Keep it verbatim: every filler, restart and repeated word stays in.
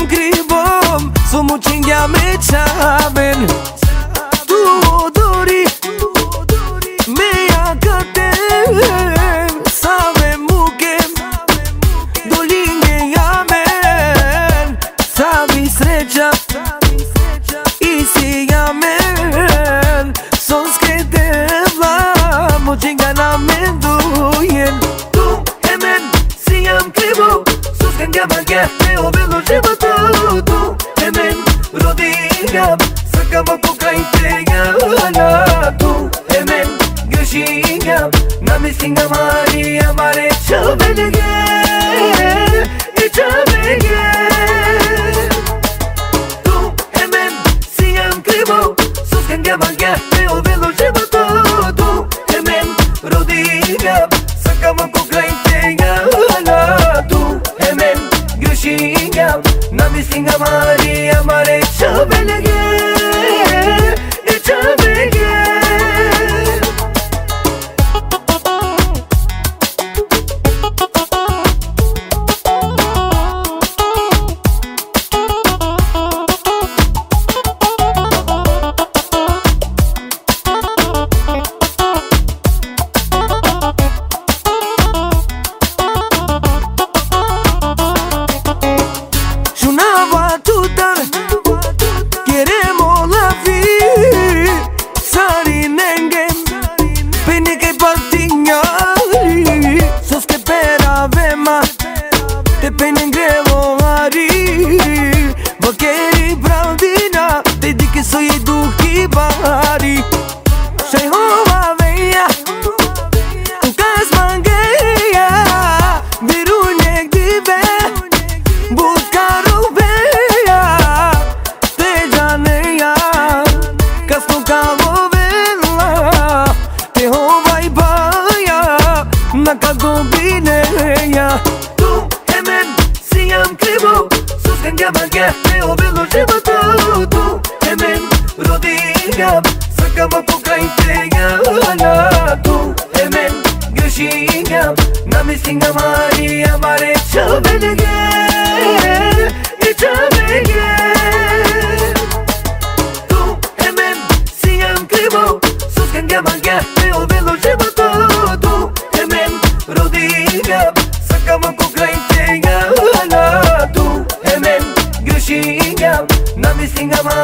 am kribom, so mu qingja me qaben. Tu odori, me ja katem, sa me mukem, do linje jamen, sa vi sreća, i si jamen, son skete vla, mu qingja na me dujen. Tu hemen, si jam kribo, sus kan gja bagja, me o velo života. Tu hemen, rodinjam, sakam ako krajtenja ala. Tu hemen, gëshinjam, na misinga mari amare çabenege, e çabenege. Tu hemen, si jam kribo, sus kan gja bagja, me o velo života. Tu hemen, rodinjam, sakam ako krajtenja ala. Tu hemen, gëshinjam, na misinga mari amare çabenege, e çabenege. Te pene ngrevo mari, bakeri pravdina, te di che soy duhi bahari. Shai hova veja, tu kas mangeja, virunek dive, butkaro veja, te janeja, kas nuk kavo vela, te hova I baja, na ka gobineja. Jam kribo, sus kan gja bagja, me o velo života. Tu hemen, rodinjam, sakam ako krajtenja ala. Tu hemen, gëshinjam, na misinga mari amare çabenege, e çabenege. Tu hemen, si jam kribo, sus kan gja bagja, me o velo života. Tu hemen, rodinjam, sakam ako krajtenja ala. Tu hemen, gëshinjam, na misinga mari